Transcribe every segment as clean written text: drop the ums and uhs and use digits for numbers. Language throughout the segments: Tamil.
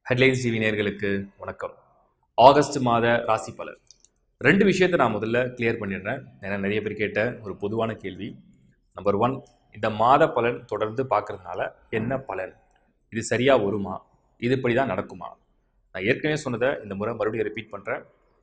ஹெட்லைன்ஸ் டிவி நேயர்களுக்கு வணக்கம். ஆகஸ்ட் மாத ராசி பலன் 2 விஷயத்தை நான் முதல்ல கிளியர் பண்ணிடுறேன். ஏன்னா நிறைய பேர் கேட்ட ஒரு பொதுவான கேள்வி. நம்பர் 1, இந்த மாத பலன் தொடர்ந்து பார்க்கறதுனால என்ன பலன்? இது சரியா வருமா? இது இப்படி தான் நடக்குமா? நான் ஏற்கனவே சொன்னதை இந்த முறை மறுபடியும் ரிப்பீட் பண்ணுறேன்.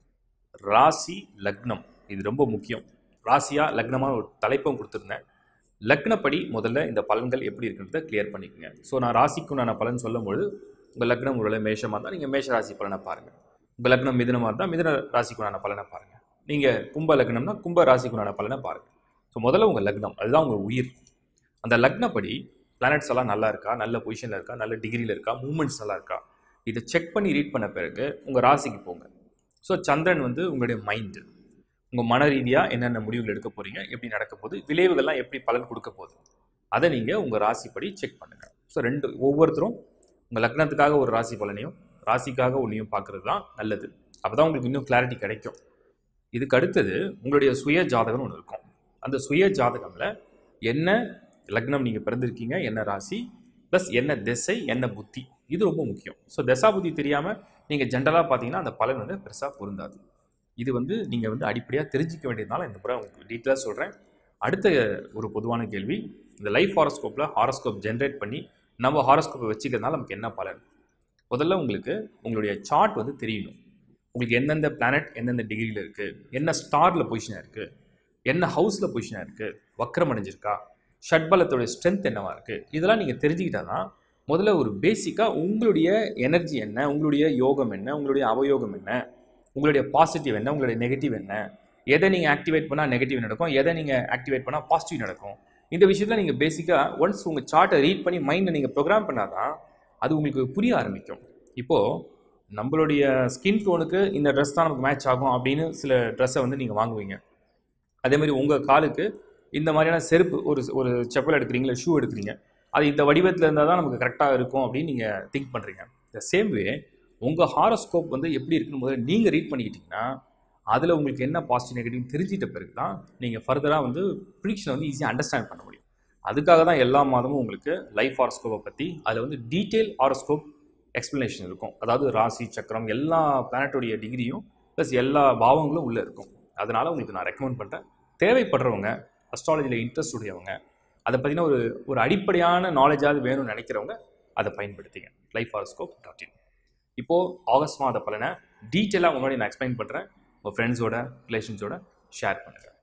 ராசி லக்னம் இது ரொம்ப முக்கியம். ராசியா லக்னமான ஒரு தலைப்பும் கொடுத்துருந்தேன். லக்னப்படி முதல்ல இந்த பலன்கள் எப்படி இருக்குன்றதை கிளியர் பண்ணிக்கோங்க. ஸோ நான் ராசிக்குண்டான பலன் சொல்லும்போது உங்கள் லக்னம் ஒரு மேஷமாக இருந்தால் நீங்கள் மேஷ ராசி பலனை பாருங்கள். உங்கள் லக்னம் மிதுனமாக இருந்தால் மிதுன ராசிக்குண்டான பலனை பாருங்கள். நீங்கள் கும்ப லக்னம்னா கும்ப ராசிக்குண்டான பலனை பாருங்கள். ஸோ முதல்ல உங்கள் லக்னம் அதுதான் உங்கள் உயிர். அந்த லக்னப்படி பிளானட்ஸ் எல்லாம் நல்லா இருக்கா, நல்ல பொசிஷனில் இருக்கா, நல்ல டிகிரியில் இருக்கா, மூமெண்ட்ஸ் நல்லா இருக்கா, இதை செக் பண்ணி ரீட் பண்ண பிறகு உங்கள் ராசிக்கு போங்க. ஸோ சந்திரன் உங்களுடைய மைண்டு, உங்கள் மன ரீதியாக என்னென்ன முடிவுகள் எடுக்க போகிறீங்க, எப்படி நடக்க போகுது, விளைவுகள்லாம் எப்படி பலன் கொடுக்க போகுது, அதை நீங்கள் உங்கள் ராசிப்படி செக் பண்ணுங்கள். ஸோ ஒவ்வொருத்தரும் உங்கள் லக்னத்துக்காக ஒரு ராசி பலனையும் ராசிக்காக ஒன்றையும் பார்க்குறது தான் நல்லது. அப்போ தான் உங்களுக்கு இன்னும் கிளாரிட்டி கிடைக்கும். இதுக்கு அடுத்தது உங்களுடைய சுய ஜாதகம்னு ஒன்று இருக்கும். அந்த சுய ஜாதகமில் என்ன லக்னம் நீங்கள் பிறந்திருக்கீங்க, என்ன ராசி, ப்ளஸ் என்ன திசை, என்ன புத்தி, இது ரொம்ப முக்கியம். ஸோ தசா புத்தி தெரியாமல் நீங்கள் ஜென்ரலாக பார்த்தீங்கன்னா அந்த பலன் பெருசாக பொருந்தாது. இது நீங்கள் அடிப்படையாக தெரிஞ்சிக்க வேண்டியதுனால இந்த முறை உங்களுக்கு டீட்டெயிலாக சொல்கிறேன். அடுத்த ஒரு பொதுவான கேள்வி, இந்த லைஃப் ஹாரோஸ்கோப்பில் ஹாரோஸ்கோப் ஜென்ரேட் பண்ணி நம்ம ஹாரோஸ்கோப்பை வச்சுக்கிறதுனால நமக்கு என்ன பலன்? முதல்ல உங்களுக்கு உங்களுடைய சார்ட் தெரியணும். உங்களுக்கு எந்தெந்த பிளானட் எந்தெந்த டிகிரியில் இருக்குது, என்ன ஸ்டாரில் பொசிஷனாக இருக்குது, என்ன ஹவுஸில் பொசிஷனாக இருக்குது, வக்ரம் அடைஞ்சிருக்கா, ஷட்பலத்தோடைய ஸ்ட்ரென்த் என்னவாக இருக்குது, இதெல்லாம் நீங்கள் தெரிஞ்சுக்கிட்டா தான் முதல்ல ஒரு பேசிக்காக உங்களுடைய எனர்ஜி என்ன, உங்களுடைய யோகம் என்ன, உங்களுடைய அவயோகம் என்ன, உங்களுடைய பாசிட்டிவ் என்ன, உங்களுடைய நெகட்டிவ் என்ன, எதை நீங்கள் ஆக்டிவேட் பண்ணால் நெகட்டிவ் நடக்கும், எதை நீங்கள் ஆக்டிவேட் பண்ணால் பாசிட்டிவ் நடக்கும், இந்த விஷயத்தில் நீங்கள் பேசிக்காக ஒன்ஸ் உங்கள் சார்ட்டை ரீட் பண்ணி மைண்டை நீங்கள் ப்ரோக்ராம் பண்ணால் தான் அது உங்களுக்கு புரிய ஆரம்பிக்கும். இப்போது நம்மளுடைய ஸ்கின் டோனுக்கு இந்த ட்ரெஸ் தான் நமக்கு மேட்ச் ஆகும் அப்படின்னு சில ட்ரெஸ்ஸை நீங்கள் வாங்குவீங்க. அதேமாதிரி உங்கள் காலுக்கு இந்த மாதிரியான செருப்பு, ஒரு செப்பல் எடுக்கிறீங்களா, ஷூ எடுக்கிறீங்க, அது இந்த வடிவத்தில் இருந்தால் தான் நமக்கு கரெக்டாக இருக்கும் அப்படின்னு நீங்கள் திங்க் பண்ணுறீங்க. இந்த சேம் வே உங்கள் ஹாரோஸ்கோப் எப்படி இருக்குன்னு முதல்ல நீங்கள் ரீட் பண்ணிக்கிட்டிங்கன்னா அதில் உங்களுக்கு என்ன பாசிட்டிவ் நெகட்டிவ் தெரிஞ்சிட்ட பிறகு தான் நீங்கள் ஃபர்தராக ப்ரிடிக்ஷனை ஈஸியாக அண்டர்ஸ்டாண்ட் பண்ண முடியும். அதுக்காக தான் எல்லா மாதமும் உங்களுக்கு லைஃப் ஹாரோஸ்கோப்பை பற்றி அதில் டீட்டெயில் ஹாரோஸ்கோப் எக்ஸ்ப்ளனேஷன் இருக்கும். அதாவது ராசி சக்கரம் எல்லா பிளானட்டோடைய டிகிரியும் ப்ளஸ் எல்லா பாவங்களும் உள்ளே இருக்கும். அதனால் உங்களுக்கு நான் ரெக்கமெண்ட் பண்ணுறேன். தேவைப்படுறவங்க, அஸ்ட்ராலஜியில் இன்ட்ரெஸ்ட் உடையவங்க, அதை பற்றின ஒரு அடிப்படையான நாலேஜாவது வேணும்னு நினைக்கிறவங்க அதை பயன்படுத்திங்க. lifehoroscope.in. இப்போது ஆகஸ்ட் மாத பலனை டீட்டெயிலாக முன்னாடி நான் எக்ஸ்பிளைன் பண்ணுறேன். உங்கள் ஃப்ரெண்ட்ஸோட ரிலேஷன்ஸோட ஷேர் பண்ணுங்கள்.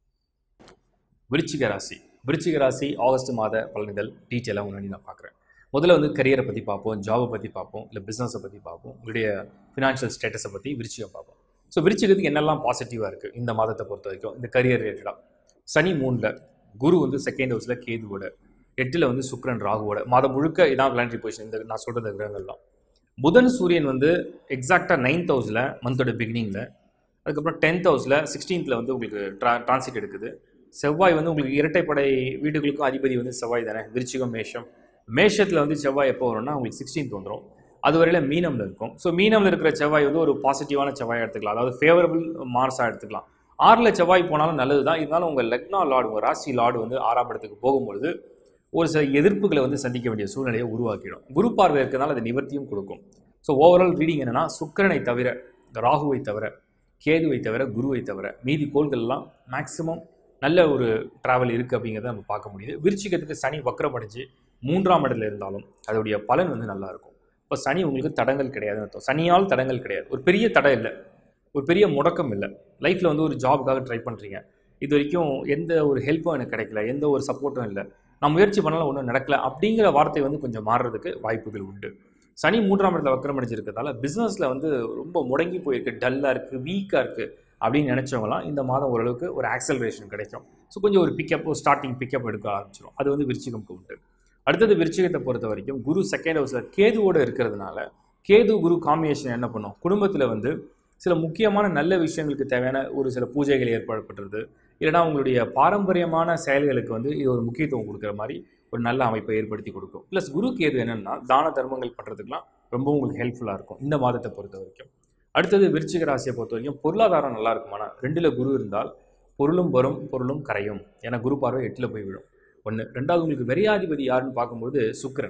விருச்சிக ராசி ஆகஸ்ட் மாத பலன்கள் டீட்டெயிலாக முன்னாடி நான் பார்க்குறேன். முதல்ல கரியரை பற்றி பார்ப்போம், ஜாபை பற்றி பார்ப்போம், இல்லை பிஸ்னஸை பற்றி பார்ப்போம், உங்களுடைய ஃபினான்ஷியல் ஸ்டேட்டஸை பற்றி விருச்சிகம் பார்ப்போம். ஸோ விருச்சிகத்துக்கு என்னெல்லாம் பாசிட்டிவாக இருக்குது இந்த மாதத்தை பொறுத்த வரைக்கும்? இந்த கரியர் ரிலேட்டடாக சனி 3ல், குரு 2nd ஹவுஸில் கேதுவோட, 8ல் சுக்கிரன் ராகுவோட, மாதம் முழுக்க இதான் பிளானட்டரி பொசிஷன். இந்த நான் சொல்கிற கிரகங்கள்லாம் புதன் சூரியன் எக்ஸாக்டாக 9th ஹவுஸில் மந்தோட பிகினிங்கில், அதுக்கப்புறம் 10th ஹவுஸில் 16th உங்களுக்கு டிரான்சிட் எடுக்குது. செவ்வாய் உங்களுக்கு இரட்டைப்படை வீடுகளுக்கும் அதிபதி செவ்வாய் தானே. விருச்சிகம் மேஷத்தில் செவ்வாய் எப்போ வரும்னா உங்களுக்கு 16th வந்துடும். அது வரையில் மீனமில் இருக்கும். ஸோ மீனமில் இருக்கிற செவ்வாய் ஒரு பாசிட்டிவான செவ்வாய் எடுத்துக்கலாம், அதாவது ஃபேவரபிள் மார்ஸாக எடுத்துக்கலாம். 6ல் செவ்வாய் போனாலும் நல்லது தான். இருந்தாலும் உங்கள் லக்னா லார்டு, உங்கள் ராசி லார்டு 6ஆம் இடத்துக்கு போகும்பொழுது ஒரு சில எதிர்ப்புகளை சந்திக்க வேண்டிய சூழ்நிலையை உருவாக்கிடும். குரு பார்வை இருக்கிறதுனால அது நிவர்த்தியும் கொடுக்கும். ஸோ ஓவரால் ரீடிங் என்னென்னா, சுக்கிரனை தவிர, ராகுவை தவிர, கேதுவை தவிர, குருவை தவிர மீதி கோள்கள்லாம் மேக்ஸிமம் நல்ல ஒரு ட்ராவல் இருக்குது அப்படிங்கிறத நம்ம பார்க்க முடியுது. விருச்சிகத்துக்கு சனி வக்ரம் அடைஞ்சு 3ஆம் இடத்துல இருந்தாலும் அதோடைய பலன் நல்லாயிருக்கும். இப்போ சனி உங்களுக்கு தடங்கள் கிடையாதுன்னு அர்த்தம். சனியால் தடங்கள் கிடையாது, ஒரு பெரிய தடை இல்லை, ஒரு பெரிய முடக்கம் இல்லை. லைஃப்பில் ஒரு ஜாபுக்காக ட்ரை பண்ணுறீங்க, இது வரைக்கும் எந்த ஒரு ஹெல்ப்பும் எனக்கு கிடைக்கல, எந்த ஒரு சப்போர்ட்டும் இல்லை, நான் முயற்சி பண்ணாலும் ஒன்றும் நடக்கலை அப்படிங்கிற வார்த்தை கொஞ்சம் மாறுறதுக்கு வாய்ப்புகள் உண்டு. சனி 3ஆம் இடத்துல வக்ரம் அடைஞ்சிருக்கிறதால பிஸ்னஸில் ரொம்ப முடங்கி போயிருக்கு, டல்லாக இருக்குது, வீக்காக இருக்குது அப்படின்னு நினச்சவங்களாம் இந்த மாதம் ஓரளவுக்கு ஒரு ஆக்சலரேஷன் கிடைக்கும். ஸோ கொஞ்சம் ஒரு ஸ்டார்டிங் பிக்கப் எடுக்க ஆரம்பிச்சிடும். அது விருச்சிகம்க்கு உண்டு. அடுத்தது விருச்சிகத்தை பொறுத்த வரைக்கும் குரு 2nd ஹவுஸில் கேதுவோடு இருக்கிறதுனால, கேது குரு காம்பினேஷன் என்ன பண்ணும், குடும்பத்தில் சில முக்கியமான நல்ல விஷயங்களுக்கு தேவையான ஒரு சில பூஜைகள் ஏற்படுறது, இல்லைனா உங்களுடைய பாரம்பரியமான செயல்களுக்கு இது ஒரு முக்கியத்துவம் கொடுக்குற மாதிரி ஒரு நல்ல அமைப்பை ஏற்படுத்தி கொடுக்கும். ப்ளஸ் குரு கேது என்னென்னா தான தர்மங்கள் பண்ணுறதுக்குலாம் ரொம்ப உங்களுக்கு ஹெல்ப்ஃபுல்லாக இருக்கும் இந்த மாதத்தை பொறுத்த வரைக்கும். அடுத்தது விருச்சிக ராசியை பொறுத்த வரைக்கும் பொருளாதாரம் நல்லா இருக்குமானா, 2ல் குரு இருந்தால் பொருளும் வரும் பொருளும் கரையும். ஏன்னா குரு பார்வை 8ல் போய் விடும். 1. 2வது உங்களுக்கு விரையாதிபதி யாருன்னு பார்க்கும்போது சுக்கிரன்.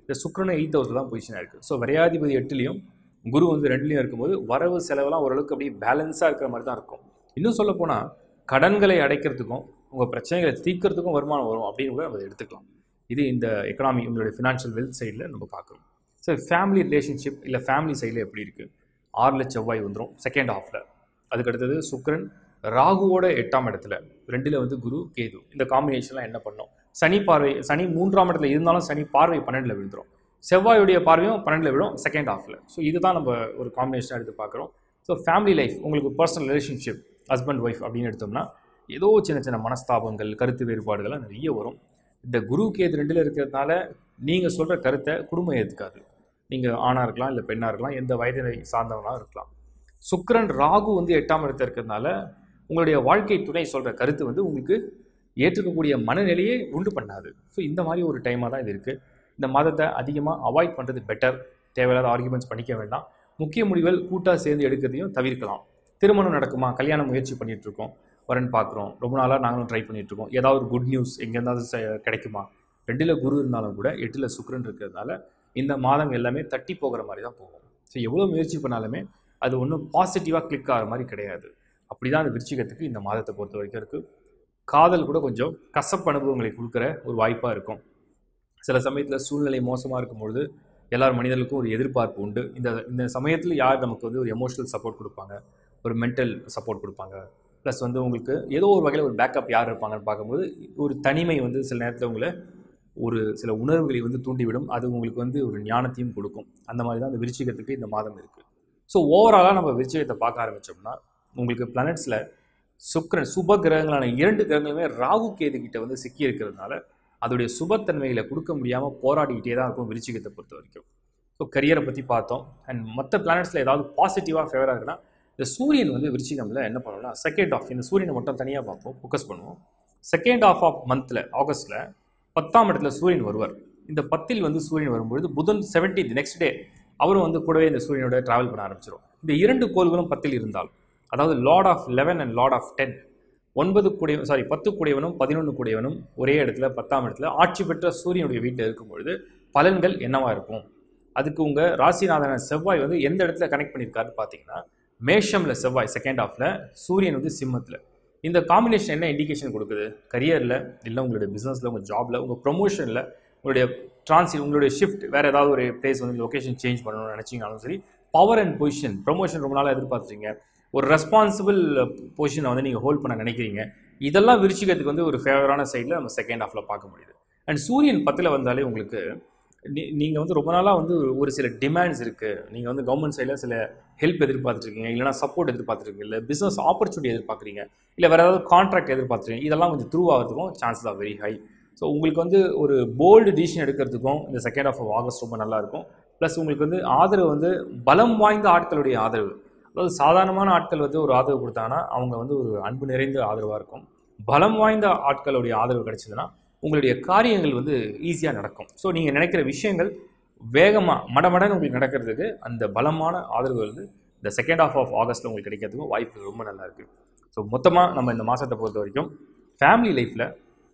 இந்த சுக்கிரன் 8th ஹவுஸில் தான் பொசிஷனாக இருக்குது. ஸோ விரையாதிபதி 8லையும் குரு வந்து 2லையும் இருக்கும்போது வரவு செலவெல்லாம் ஓரளவுக்கு அப்படியே பேலன்ஸாக இருக்கிற மாதிரி தான் இருக்கும். இன்னும் சொல்லப்போனால் கடன்களை அடைக்கிறதுக்கும் உங்கள் பிரச்சனைகளை தீர்க்கறதுக்கும் வருமானம் வரும் அப்படின்னு கூட நம்ம எடுத்துக்கலாம். இது இந்த எக்கனாமி உங்களுடைய ஃபினான்ஷியல் வெல்த் சைடில் நம்ம பார்க்குறோம். ஸோ ஃபேமிலி ரிலேஷன்ஷிப் இல்லை ஃபேமிலி சைடில் எப்படி இருக்குது? 6ல் செவ்வாய் வந்துடும் செகண்ட் ஹாஃபில். அதுக்கு அடுத்தது சுக்கிரன் ராகுவோட 8ஆம் இடத்துல, 2ல் வந்து குரு கேது. இந்த காம்பினேஷன்லாம் என்ன பண்ணோம்? சனி 3ஆம் இடத்துல இருந்தாலும் சனி பார்வை 12ல் விழுந்துடும். செவ்வாயுடைய பார்வையும் 12ல் விழும் செகண்ட் ஹாஃபில். ஸோ இதுதான் நம்ம ஒரு காம்பினேஷனாக எடுத்து பார்க்குறோம். ஸோ ஃபேமிலி லைஃப் உங்களுக்கு பர்சனல் ரிலேஷன்ஷிப் ஹஸ்பண்ட் ஒய்ஃப் அப்படின்னு எடுத்தோம்னா ஏதோ சின்ன சின்ன மனஸ்தாபங்கள் கருத்து வேறுபாடுகள்லாம் நிறைய வரும். இந்த குரு கேது 2ல் இருக்கிறதுனால நீங்கள் சொல்கிற கருத்தை குடும்பம் ஏற்றுக்காது. நீங்கள் ஆணாக இருக்கலாம் இல்லை பெண்ணாக இருக்கலாம், எந்த வயதினை சார்ந்தவனாக இருக்கலாம். சுக்கிரன் ராகு வந்து 8ஆம் இடத்துல இருக்கிறதுனால உங்களுடைய வாழ்க்கை துணை சொல்கிற கருத்து வந்து உங்களுக்கு ஏற்றுக்கக்கூடிய மனநிலையே உண்டு பண்ணாது. ஸோ இந்த மாதிரி ஒரு டைமாக தான் இது இருக்குது. இந்த மாதத்தை அதிகமாக அவாய்ட் பண்ணுறது பெட்டர். தேவையில்லாத ஆர்குமெண்ட்ஸ் பண்ணிக்க வேண்டாம். முக்கிய முடிவுகள் கூட்டாக சேர்ந்து எடுக்கிறதையும் தவிர்க்கலாம். திருமணம் நடக்குமா, கல்யாண முயற்சி பண்ணிகிட்ருக்கோம், வரன் பார்க்குறோம், ரொம்ப நாளாக நாங்களும் ட்ரை பண்ணிகிட்ருக்கோம், ஏதாவது ஒரு குட் நியூஸ் எங்கேருந்தாவது கிடைக்குமா? 2ல் குரு இருந்தாலும் கூட 8ல் சுக்கிரன் இருக்கிறதுனால இந்த மாதம் எல்லாமே தட்டி போகிற மாதிரி தான் போகும். ஸோ எவ்வளோ முயற்சி பண்ணாலுமே அது ஒன்றும் பாசிட்டிவாக கிளிக் ஆகிற மாதிரி கிடையாது. அப்படி தான் அந்த விருச்சிகத்துக்கு இந்த மாதத்தை பொறுத்த வரைக்கும் இருக்குது. காதல் கூட கொஞ்சம் கசப்பு அனுபவங்களை கொடுக்குற ஒரு வாய்ப்பாக இருக்கும். சில சமயத்தில் சூழ்நிலை மோசமாக இருக்கும்பொழுது எல்லார் மனிதர்களுக்கும் ஒரு எதிர்பார்ப்பு உண்டு. இந்த சமயத்தில் யார் நமக்கு வந்து ஒரு எமோஷனல் சப்போர்ட் கொடுப்பாங்க, ஒரு மென்டல் சப்போர்ட் கொடுப்பாங்க, ப்ளஸ் வந்து உங்களுக்கு ஏதோ ஒரு வகையில் ஒரு பேக்கப் யார் இருப்பாங்கன்னு பார்க்கும்போது ஒரு தனிமை வந்து சில நேரத்தில் உங்களை ஒரு சில உணர்வுகளை வந்து தூண்டிவிடும். அது உங்களுக்கு வந்து ஒரு ஞானத்தையும் கொடுக்கும். அந்த மாதிரி தான் அந்த விருச்சிகத்துக்கு இந்த மாதம் இருக்குது. ஸோ ஓவராலாக நம்ம விருச்சிகத்தை பார்க்க ஆரம்பித்தோம்னா உங்களுக்கு பிளானட்ஸில் சுக்கிரன் சுப கிரகங்களான 2 கிரகங்களுமே ராகு கேது கிட்ட வந்து சிக்கி இருக்கிறதுனால அதோடைய சுபத்தன்மைகளை கொடுக்க முடியாமல் போராடிக்கிட்டே தான் இருக்கும் விருச்சிகத்தை பொறுத்த வரைக்கும். ஸோ கரியரை பற்றி பார்த்தோம். அண்ட் மற்ற பிளானட்ஸில் ஏதாவது பாசிட்டிவாக ஃபேவராக இருக்குன்னா இந்த சூரியன் வந்து விருச்சிகமில் என்ன பண்ணணும்னா செகண்ட் ஆஃப் இந்த சூரியனை மட்டும் தனியாக பார்ப்போம், ஃபோக்கஸ் பண்ணுவோம். செகண்ட் ஆஃப் மந்தில் ஆகஸ்ட்டில் 10ஆம் இடத்துல சூரியன் வருவார். இந்த 10ல் வந்து சூரியன் வரும்பொழுது புதன் 17th நெக்ஸ்ட் டே அவரும் வந்து கூடவே இந்த சூரியனோட ட்ராவல் பண்ண ஆரம்பிச்சிடும். இந்த 2 கோள்களும் 10ல் இருந்தால், அதாவது lord of 11 and lord of 10, 10 கூடியவனும் 11 கூடியவனும் ஒரே இடத்துல 10ஆம் இடத்துல ஆட்சி பெற்ற சூரியனுடைய வீட்டில் இருக்கும்பொழுது பலன்கள் என்னவா இருக்கும்? அதுக்கு உங்கள் ராசிநாதன செவ்வாய் வந்து எந்த இடத்துல கனெக்ட் பண்ணியிருக்காருன்னு பார்த்தீங்கன்னா மேஷமில் செவ்வாய் செகண்ட் ஆஃபில், சூரியன் வந்து சிம்மத்தில். இந்த காம்பினேஷன் என்ன இண்டிகேஷன் கொடுக்குது? கரியரில் இல்லை உங்களுடைய பிஸ்னஸில், உங்கள் ஜாபில், உங்கள் ப்ரொமோஷனில், உங்களுடைய உங்களுடைய ஷிஃப்ட் வேறு ஏதாவது ஒரு பிளேஸ் வந்து லொக்கேஷன் சேஞ்ச் பண்ணணும்னு நினச்சிங்கனாலும் சரி, பவர் அண்ட் பொசிஷன், ப்ரொமோஷன் ரொம்ப நாளாக எதிர்பார்த்துறீங்க, ஒரு ரெஸ்பான்சிபிள் பொசிஷனை வந்து நீங்கள் ஹோல்ட் பண்ண நினைக்கிறீங்க, இதெல்லாம் விருச்சிகத்துக்கு வந்து ஒரு ஃபேவரான சைடில் நம்ம செகண்ட் ஹாஃபில் பார்க்க முடியுது. அண்ட் சூரியன் 10ல் வந்தாலே உங்களுக்கு நீங்கள் வந்து ரொம்ப நாளாக வந்து ஒரு சில டிமாண்ட்ஸ் இருக்குது. நீங்கள் வந்து கவர்மெண்ட் சைடில் சில ஹெல்ப் எதிர்பார்த்துருக்கீங்க, இல்லைனா சப்போர்ட் எதிர்பார்த்துருக்கீங்க, இல்லை பிஸ்னஸ் ஆப்பர்ச்சுனிட்டி எதிர்பார்க்குறீங்க, இல்லை வேறு ஏதாவது கான்ட்ராக்ட் எதிர்பார்த்துருக்கீங்க, இதெல்லாம் கொஞ்சம் த்ரூ ஆகிறதுக்கும் chances are very high. So உங்களுக்கு வந்து ஒரு போல்டு டிசிஷன் எடுக்கிறதுக்கும் இந்த செகண்ட் ஆஃப் ஆகஸ்ட் ரொம்ப நல்லாயிருக்கும். ப்ளஸ் உங்களுக்கு வந்து ஆதரவு வந்து பலம் வாய்ந்த ஆட்களுடைய ஆதரவு, அதாவது சாதாரணமான ஆட்கள் வந்து ஒரு ஆதரவு கொடுத்தாங்கன்னா அவங்க வந்து ஒரு அன்பு நிறைந்த ஆதரவாக இருக்கும். பலம் வாய்ந்த ஆட்களுடைய ஆதரவு கிடைச்சதுன்னா உங்களுடைய காரியங்கள் வந்து ஈஸியாக நடக்கும். ஸோ நீங்கள் நினைக்கிற விஷயங்கள் வேகமாக மடமடன்னு உங்களுக்கு நடக்கிறதுக்கு அந்த பலமான ஆதரவு வந்து இந்த செகண்ட் ஆஃப் ஆகஸ்ட்டில் உங்களுக்கு கிடைக்கிறதுக்கும் வாய்ப்பு ரொம்ப நல்லா இருக்குது. ஸோ மொத்தமாக நம்ம இந்த மாதத்தை பொறுத்த வரைக்கும் ஃபேமிலி லைஃப்பில்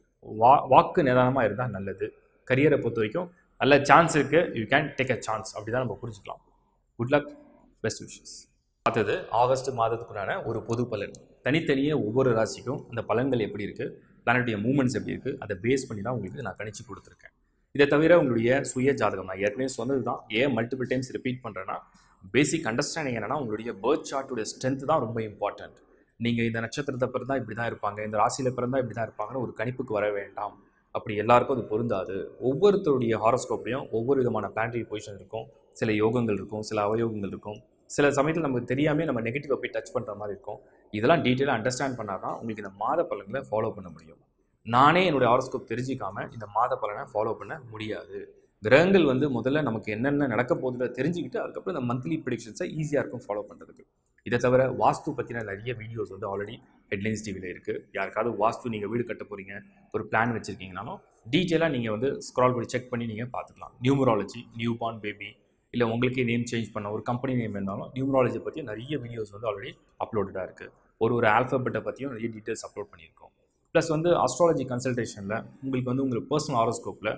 வாக்கு நிதானமாக இருந்தால் நல்லது. கரியரை பொறுத்த வரைக்கும் நல்ல சான்ஸ் இருக்குது, you can take a chance, அப்படி தான் நம்ம புரிஞ்சுக்கலாம். Good luck, best wishes. பார்த்தது ஆகஸ்ட் மாதத்துக்குண்டான ஒரு பொது பலன். தனித்தனியே ஒவ்வொரு ராசிக்கும் அந்த பலன்கள் எப்படி இருக்குது, பிளானட்டுடைய மூவ்மெண்ட்ஸ் எப்படி இருக்குது, அதை பேஸ் பண்ணி தான் உங்களுக்கு நான் கணிச்சு கொடுத்துருக்கேன். இதை தவிர உங்களுடைய சுய ஜாதகம் நான் ஏற்கனவே சொன்னது தான், ஏன் மல்டிபிள் டைம்ஸ் ரிப்பீட் பண்ணுறேன்னா பேசிக் அண்டர்ஸ்டாண்டிங் என்னென்னா உங்களுடைய பர்த் சார்ட்டுடைய ஸ்ட்ரென்த் தான் ரொம்ப இம்பார்ட்டன்ட். நீங்கள் இந்த நட்சத்திரத்தை பிறந்தால் இப்படி தான் இருப்பாங்க, இந்த ராசியில் பிறந்தால் இப்படி தான் இருப்பாங்கன்னு ஒரு கணிப்புக்கு வர வேண்டாம். அப்படி எல்லாருக்கும் அது பொருந்தாது. ஒவ்வொருத்தருடைய ஹாரோஸ்கோப்லையும் ஒவ்வொரு விதமான பிளானட்டரி பொசிஷன் இருக்கும், சில யோகங்கள் இருக்கும், சில அவயோகங்கள் இருக்கும். சில சமயத்தில் நமக்கு தெரியாமல் நம்ம நெகட்டிவாக போய் டச் பண்ணுற மாதிரி இருக்கும். இதெல்லாம் டீட்டெயிலாக அண்டர்ஸ்டாண்ட் பண்ணால் தான் உங்களுக்கு இந்த மாத பலன்களை ஃபாலோ பண்ண முடியும். நானே என்னுடைய ஹாரோஸ்கோப் தெரிஞ்சிக்காமல் இந்த மாத பலனை ஃபாலோ பண்ண முடியாது. கிரகங்கள் வந்து முதல்ல நமக்கு என்னென்ன நடக்க போகுதுல தெரிஞ்சுக்கிட்டு அதுக்கப்புறம் இந்த மந்த்லி ப்ரெடிக்ஷன்ஸை ஈஸியாக இருக்கும் ஃபாலோ பண்ணுறதுக்கு. இதை தவிர வாஸ்து பற்றின நிறைய வீடியோஸ் வந்து ஆல்ரெடி ஹெட்லைன்ஸ் டிவியில் இருக்குது. யாருக்காவது வாஸ்து நீங்கள் வீடு கட்ட போகிறீங்க, ஒரு பிளான் வச்சுருக்கீங்கனாலும் டீட்டெயிலாக நீங்கள் வந்து ஸ்க்ரால் பண்ணி செக் பண்ணி நீங்கள் பார்த்துக்கலாம். நியூமராலஜி, நியூ பார்ன் பேபி, இல்லை உங்களுக்கே நேம் சேஞ்ச் பண்ண ஒரு கம்பெனி நேம் இருந்தாலும் நியூமராலஜி பற்றி நிறைய வீடியோஸ் வந்து ஆல்ரெடி அப்லோடடாக இருக்குது. ஒரு ஆல்ஃபபெட்டை பற்றியும் நிறைய டீட்டெயில்ஸ் அப்லோட் பண்ணியிருக்கோம். ப்ளஸ் வந்து அஸ்ட்ராலஜி கன்சல்டேஷனில் உங்களுக்கு வந்து உங்களுக்கு பர்சனல் ஹாரோஸ்கோப்பில்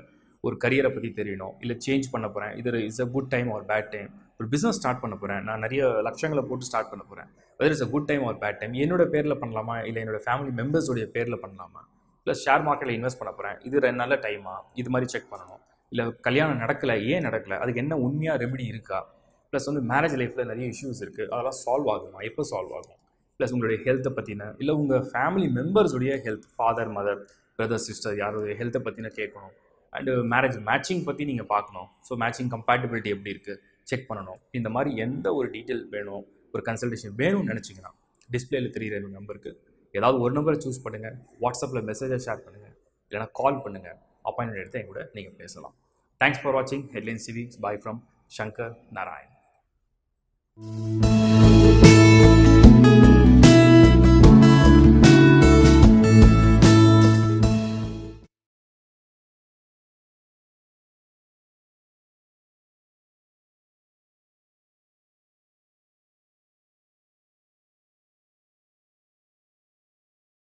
ஒரு கரியரை பற்றி தெரியணும், இல்லை சேஞ்ச் பண்ண போகிறேன், இது is a good time or bad time, ஒரு பிஸ்னஸ் ஸ்டார்ட் பண்ண போகிறேன், நான் நிறைய லட்சங்களை போட்டு ஸ்டார்ட் பண்ண போகிறேன், whether is a good time or bad time, என்னோட பேரில் பண்ணலாமா இல்லை என்னோட ஃபேமிலி மெம்பர்ஸோடைய பேரில் பண்ணலாமா, ப்ளஸ் ஷேர் மார்க்கெட்டில் இன்வெஸ்ட் பண்ண போகிறேன், இது நல்ல டைமா, இது மாதிரி செக் பண்ணணும். இல்லை கல்யாணம் நடக்கலை, ஏன் நடக்கலை, அதுக்கு என்ன உண்மையாக ரெமெடி இருக்கா, ப்ளஸ் வந்து மேரேஜ் லைஃப்பில் நிறைய இஷ்யூஸ் இருக்குது, அதெல்லாம் சால்வ் ஆகுமா, எப்போ சால்வ் ஆகும், ப்ளஸ் உங்களுடைய ஹெல்த்தை பற்றின இல்லை உங்கள் ஃபேமிலி மெம்பர்ஸுடைய health, father mother brother sister யாருடைய ஹெல்த்தை பற்றின கேட்கணும். அண்டு மேரேஜ் மேட்சிங் பற்றி நீங்கள் பார்க்கணும். ஸோ மேட்சிங் கம்பேட்டபிலிட்டி எப்படி இருக்குது செக் பண்ணணும். இந்த மாதிரி எந்த ஒரு டீட்டெயில் வேணும், ஒரு கன்சல்டேஷன் வேணும்னு நினச்சிங்கன்னா டிஸ்பிளேல தெரிகிற நம்பருக்கு ஏதாவது ஒரு நம்பரை சூஸ் பண்ணுங்கள், வாட்ஸ்அப்பில் மெசேஜை ஷேர் பண்ணுங்கள், இல்லைனா கால் பண்ணுங்கள், அப்பாயின்மெண்ட் எடுத்து என் கூட நீங்கள் பேசலாம். தேங்க்ஸ் ஃபார் வாட்சிங் headlines TV. Bye from Shankar Narayan.